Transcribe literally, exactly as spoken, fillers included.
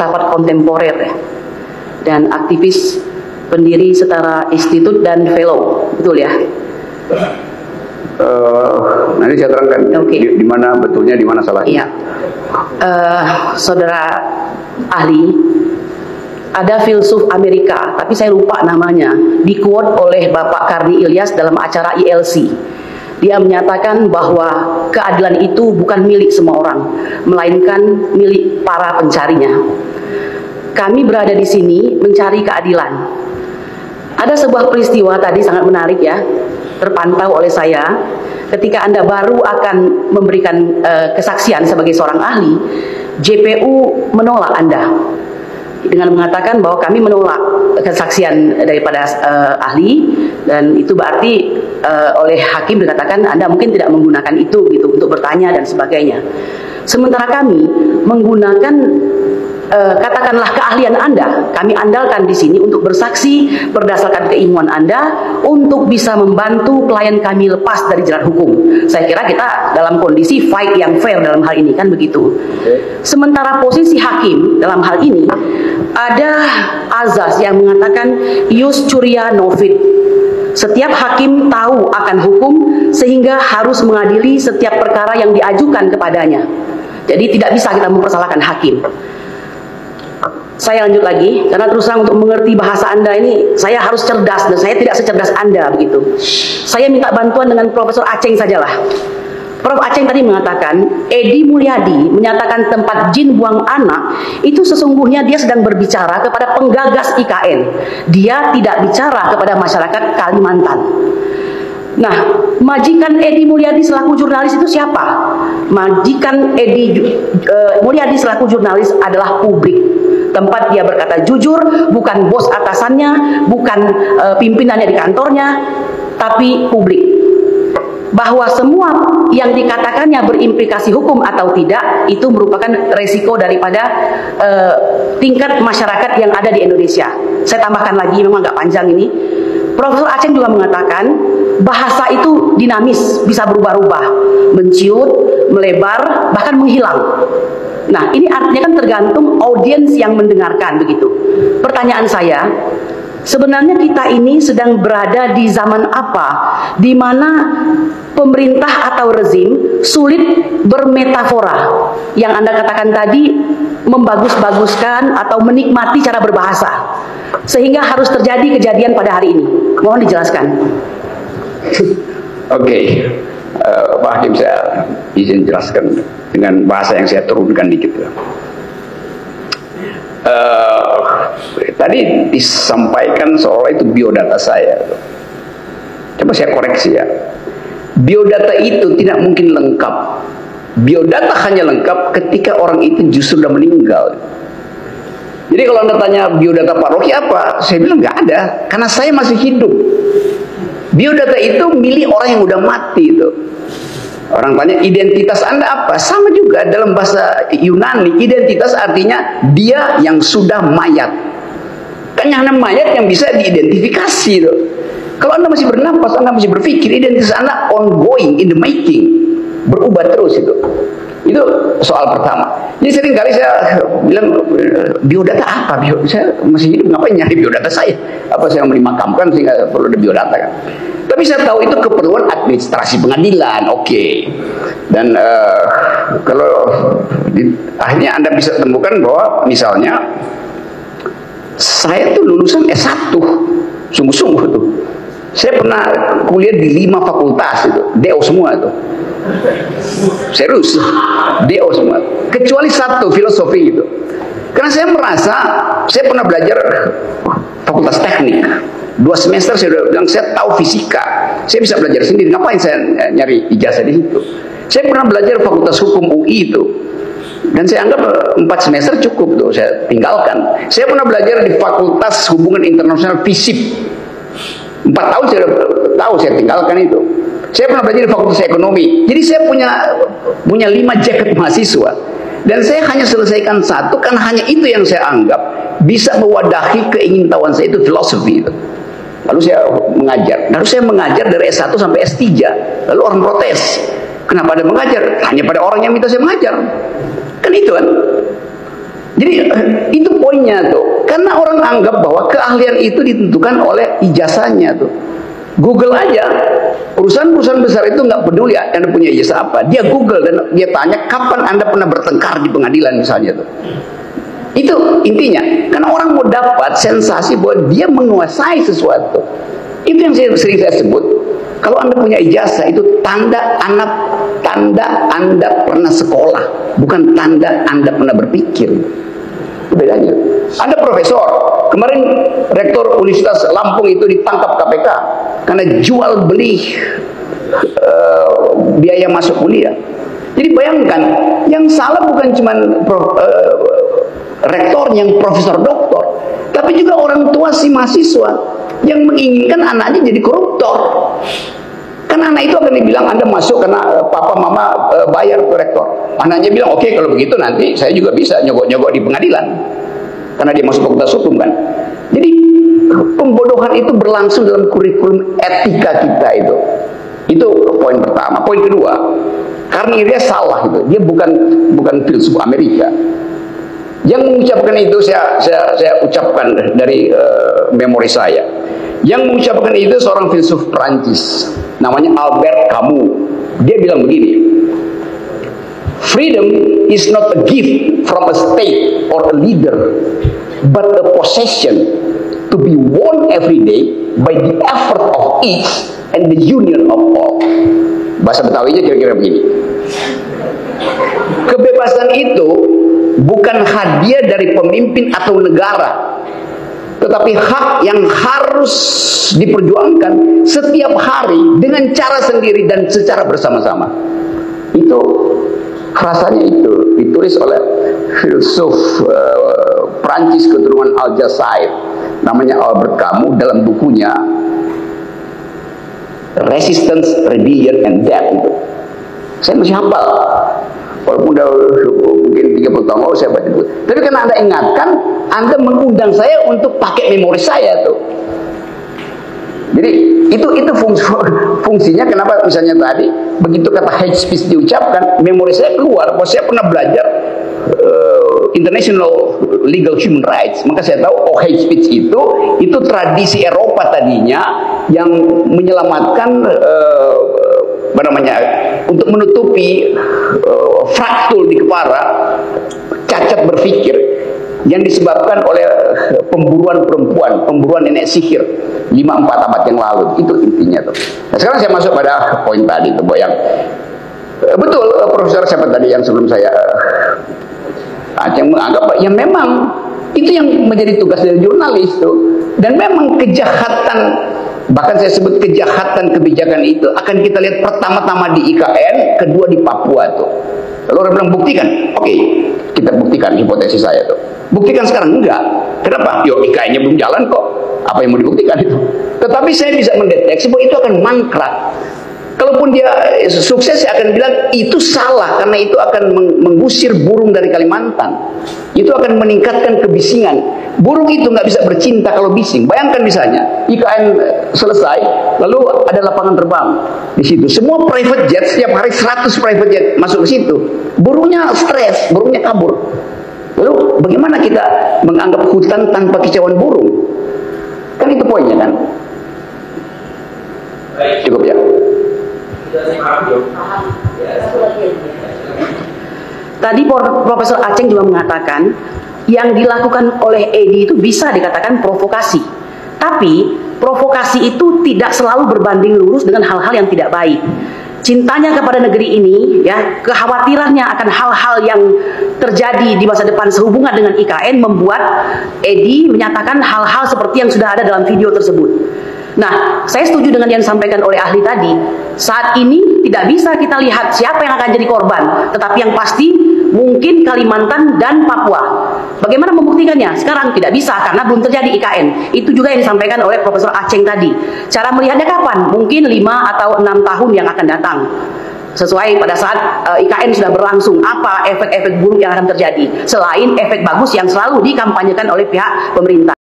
filsafat kontemporer ya, dan aktivis pendiri Setara Institute dan Fellow, betul ya? Uh, nanti saya terangkan okay. di, di mana betulnya, di mana salahnya. Iya. Uh, saudara ahli, ada filsuf Amerika, tapi saya lupa namanya, di quote oleh Bapak Karni Ilyas dalam acara I L C. Dia menyatakan bahwa keadilan itu bukan milik semua orang, melainkan milik para pencarinya. Kami berada di sini mencari keadilan. Ada sebuah peristiwa tadi sangat menarik ya, terpantau oleh saya. Ketika Anda baru akan memberikan uh, kesaksian sebagai seorang ahli, J P U menolak Anda dengan mengatakan bahwa kami menolak kesaksian daripada uh, ahli, dan itu berarti uh, oleh hakim dikatakan Anda mungkin tidak menggunakan itu gitu untuk bertanya dan sebagainya. Sementara kami menggunakan uh, katakanlah keahlian Anda, kami andalkan di sini untuk bersaksi berdasarkan keilmuan Anda untuk bisa membantu klien kami lepas dari jerat hukum. Saya kira kita dalam kondisi fight yang fair dalam hal ini, kan begitu. Sementara posisi hakim dalam hal ini, ada azas yang mengatakan ius curia novit. Setiap hakim tahu akan hukum sehingga harus mengadili setiap perkara yang diajukan kepadanya. Jadi tidak bisa kita mempersalahkan hakim. Saya lanjut lagi, karena terus terang untuk mengerti bahasa Anda ini saya harus cerdas, dan saya tidak secerdas Anda begitu. Saya minta bantuan dengan Profesor Aceng sajalah. Prof Aceng tadi mengatakan, Edi Mulyadi menyatakan tempat jin buang anak, itu sesungguhnya dia sedang berbicara kepada penggagas I K N. Dia tidak bicara kepada masyarakat Kalimantan. Nah, majikan Edi Mulyadi selaku jurnalis itu siapa? Majikan Edi uh, Mulyadi selaku jurnalis adalah publik. Tempat dia berkata jujur, bukan bos atasannya, bukan uh, pimpinannya di kantornya, tapi publik. Bahwa semua yang dikatakannya berimplikasi hukum atau tidak, itu merupakan resiko daripada uh, tingkat masyarakat yang ada di Indonesia. Saya tambahkan lagi, memang agak panjang ini. Profesor Aceng juga mengatakan bahasa itu dinamis, bisa berubah-ubah, menciut, melebar, bahkan menghilang. Nah, ini artinya kan tergantung audiens yang mendengarkan begitu. Pertanyaan saya, sebenarnya kita ini sedang berada di zaman apa, di mana pemerintah atau rezim sulit bermetafora, yang Anda katakan tadi membagus-baguskan atau menikmati cara berbahasa, sehingga harus terjadi kejadian pada hari ini. Mohon dijelaskan. Oke, okay. uh, Pak Hakim, saya izin jelaskan dengan bahasa yang saya turunkan dikit. Uh, tadi disampaikan seolah itu biodata saya. Coba saya koreksi ya. Biodata itu tidak mungkin lengkap. Biodata hanya lengkap ketika orang itu justru sudah meninggal. Jadi kalau Anda tanya biodata Pak Rocky apa, saya bilang nggak ada, karena saya masih hidup. Biodata itu milik orang yang udah mati itu. Orang tanya identitas Anda apa? Sama juga dalam bahasa Yunani, identitas artinya dia yang sudah mayat. Kan yang namanya mayat yang bisa diidentifikasi itu. Kalau Anda masih bernapas, Anda masih berpikir, identitas Anda ongoing, in the making, berubah terus itu. Itu soal pertama. Jadi sering kali saya bilang, biodata apa? Bio, saya masih hidup, ngapain nyari biodata saya? Apa saya mau dimakamkan sehingga perlu ada biodata kan? Tapi saya tahu itu keperluan administrasi pengadilan, oke. Okay. Dan uh, kalau di, akhirnya Anda bisa temukan bahwa misalnya saya tuh lulusan S satu, sungguh-sungguh tuh. Saya pernah kuliah di lima fakultas itu, D O semua itu. Serius, D O semua. Kecuali satu, filosofi itu. Karena saya merasa, saya pernah belajar fakultas teknik. Dua semester saya sudah bilang, saya tahu fisika. Saya bisa belajar sendiri, ngapain saya nyari ijazah di situ. Saya pernah belajar fakultas hukum U I itu. Dan saya anggap empat semester cukup tuh, saya tinggalkan. Saya pernah belajar di fakultas hubungan internasional FISIP. Empat tahun saya tahu, saya tinggalkan itu. Saya pernah belajar di fakultas ekonomi. Jadi saya punya punya lima jaket mahasiswa. Dan saya hanya selesaikan satu, kan hanya itu yang saya anggap bisa mewadahi keingintahuan saya, itu filosofi itu. Lalu saya mengajar. Lalu saya mengajar dari S satu sampai S tiga. Lalu orang protes. Kenapa ada mengajar? Hanya pada orang yang minta saya mengajar. Kan itu kan. Jadi itu poinnya tuh. Karena orang anggap bahwa keahlian itu ditentukan oleh ijazahnya tuh. Google aja, perusahaan-perusahaan besar itu nggak peduli Anda punya ijazah apa. Dia Google dan dia tanya kapan Anda pernah bertengkar di pengadilan misalnya tuh. Itu intinya. Karena orang mau dapat sensasi bahwa dia menguasai sesuatu. Itu yang saya, sering saya sebut. Kalau Anda punya ijazah itu tanda anak tanda Anda pernah sekolah, bukan tanda Anda pernah berpikir. Itu bedanya. Anda profesor, kemarin rektor Universitas Lampung itu ditangkap K P K karena jual beli uh, biaya masuk kuliah. Jadi bayangkan, yang salah bukan cuma pro, uh, rektor yang profesor doktor, tapi juga orang tua si mahasiswa yang menginginkan anaknya jadi koruptor. Kan anak itu akan dibilang Anda masuk karena uh, papa mama uh, bayar ke rektor. Anaknya bilang oke, okay, kalau begitu nanti saya juga bisa nyogok-nyogok di pengadilan karena dia masuk fakultas hukum kan. Jadi pembodohan itu berlangsung dalam kurikulum etika kita itu. Itu poin pertama. Poin kedua, karena dia salah itu. Dia bukan bukan filsuf Amerika. Yang mengucapkan itu saya saya, saya ucapkan dari uh, memori saya. Yang mengucapkan itu seorang filsuf Prancis, namanya Albert Camus. Dia bilang begini, freedom is not a gift from a state or a leader, but a possession to be won every day by the effort of each and the union of all. Bahasa Betawinya kira-kira begini, kebebasan itu bukan hadiah dari pemimpin atau negara, tetapi hak yang harus diperjuangkan setiap hari dengan cara sendiri dan secara bersama-sama. Itu rasanya itu ditulis oleh filsuf uh, Prancis keturunan Aljazair, namanya Albert Camus, dalam bukunya Resistance, Rebellion, and Death. Itu saya masih hafal, walaupun udah mungkin tiga puluh tahun lalu saya baca buku. Tapi karena Anda ingatkan, Anda mengundang saya untuk pakai memori saya tuh. Jadi itu itu fungsi, fungsinya kenapa misalnya tadi begitu kata hate speech diucapkan, memori saya keluar bahwa saya pernah belajar uh, international legal human rights, maka saya tahu oh hate speech itu itu tradisi Eropa tadinya yang menyelamatkan uh, apa namanya untuk menutupi uh, fraktul di kepala, cacat berpikir yang disebabkan oleh pemburuan perempuan, pemburuan nenek sihir lima empat abad yang lalu. Itu intinya tuh. Nah, sekarang saya masuk pada poin tadi tuh, yang betul Profesor siapa tadi yang sebelum saya yang menganggap ya memang itu yang menjadi tugas dari jurnalis tuh, dan memang kejahatan, bahkan saya sebut kejahatan kebijakan itu akan kita lihat pertama-tama di I K N, kedua di Papua tuh. Lalu orang bilang buktikan, oke okay, kita buktikan hipotesis saya tuh. Buktikan sekarang enggak. Kenapa? Yo I K N-nya belum jalan kok. Apa yang mau dibuktikan itu? Tetapi saya bisa mendeteksi bahwa itu akan mangkrak. Kalaupun dia sukses, saya akan bilang itu salah karena itu akan mengusir burung dari Kalimantan. Itu akan meningkatkan kebisingan. Burung itu nggak bisa bercinta kalau bising. Bayangkan misalnya I K N selesai, lalu ada lapangan terbang di situ. Semua private jet setiap hari seratus private jet masuk ke situ. Burungnya stres, burungnya kabur. Lalu bagaimana kita menganggap hutan tanpa kicauan burung? Kan itu poinnya kan? Cukup ya. Tadi Profesor Aceng juga mengatakan yang dilakukan oleh Edi itu bisa dikatakan provokasi. Tapi provokasi itu tidak selalu berbanding lurus dengan hal-hal yang tidak baik. Cintanya kepada negeri ini, ya, kekhawatirannya akan hal-hal yang terjadi di masa depan sehubungan dengan I K N membuat Edi menyatakan hal-hal seperti yang sudah ada dalam video tersebut. Nah, saya setuju dengan yang disampaikan oleh ahli tadi. Saat ini tidak bisa kita lihat siapa yang akan jadi korban, tetapi yang pasti mungkin Kalimantan dan Papua. Bagaimana membuktikannya? Sekarang tidak bisa karena belum terjadi I K N. Itu juga yang disampaikan oleh Profesor Aceng tadi. Cara melihatnya kapan? Mungkin lima atau enam tahun yang akan datang. Sesuai pada saat uh, I K N sudah berlangsung, apa efek-efek buruk yang akan terjadi selain efek bagus yang selalu dikampanyekan oleh pihak pemerintah.